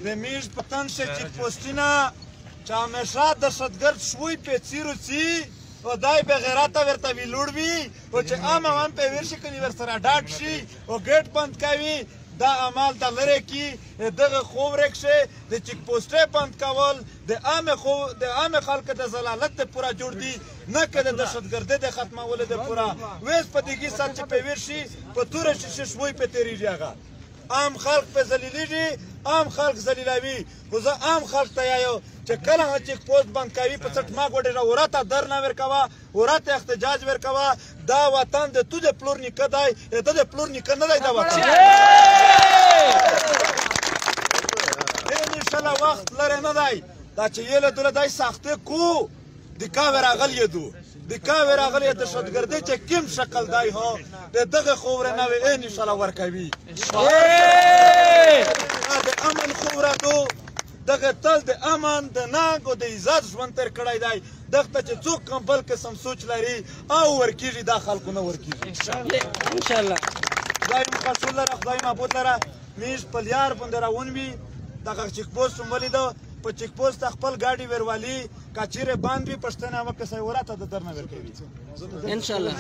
د میش په تن شه چیک پوسټونه چې همیشه دهشتګرد شوی پیڅیرو څي او دای به غیرته ورته وي لوړ وي او چې عام عوام پې ویر شي کني ورسره ډاډ شي او ګیټ بند کوي دا اعمال ته لرې کړي دغه خوب ورک شي د چیک پوسټې بند کول د عامې خلکو د ضلالت د پوره جوړ دي نه که د دهشتګردۍ د ختمولو د پوره ویس په دګي سر چې پې ویر شي په توره شیشه شوی پې تېرېږي هغه عام خلق پې ذلیلېږي عام خلق ذلیلوي خو زه عام خلق ته یایو چې کله هغه چیک پوسټ بند کوي په څټ ما ګوډېږه وراته در نه ورکوه وراته احتجاج ورکوه دا وطن د تو د پلور نیکه دی د د پلور نیکه نه دی دا وطن انشاءالله وخت لرې نه دی دا چې یې له دوله دی ساخته کو د کاوې راغلی دو د کاوې راغلی دهشتګردۍ چې کوم شکل دی هو د دغه خوبره نوې انشاءالله ورکوي د امن خوبره دو دغه تل د امن د ننګ او د عزت ژوند تېر کړی دی دغه ته چې څوک هم بل قسم سوچ لري او ورکېږي دا خلکو نه ورکېږي انشاءالله خدای مو قصول لره خدای معبود لره میش په لیار باندې روان وي دغه چیک پوسټ هم ولیده په چیک پوسټ خپل ګاډي ورولي که چیرې بند وي پښتنه هغه کسه وراته د در نه ورکوي انشاءالله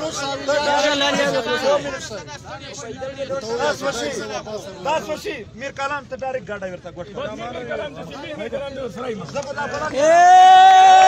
بس وشي میر کلام ته ډایرکټ ګاډی ورته ګوټ